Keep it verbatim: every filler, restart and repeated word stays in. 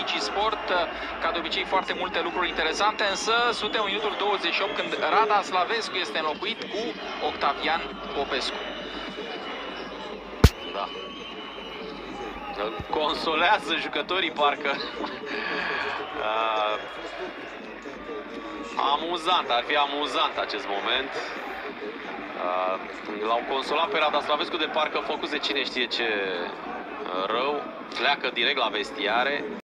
DigiSport. Ca de obicei, foarte multe lucruri interesante, însă suntem în minutul douăzeci și opt când Rada Slavescu este înlocuit cu Octavian Popescu. Da. Consolează jucătorii, parcă. uh, amuzant, ar fi amuzant acest moment. Uh, L-au consolat pe Rada Slavescu de parcă făcuse cine știe ce rău. Pleacă direct la vestiare.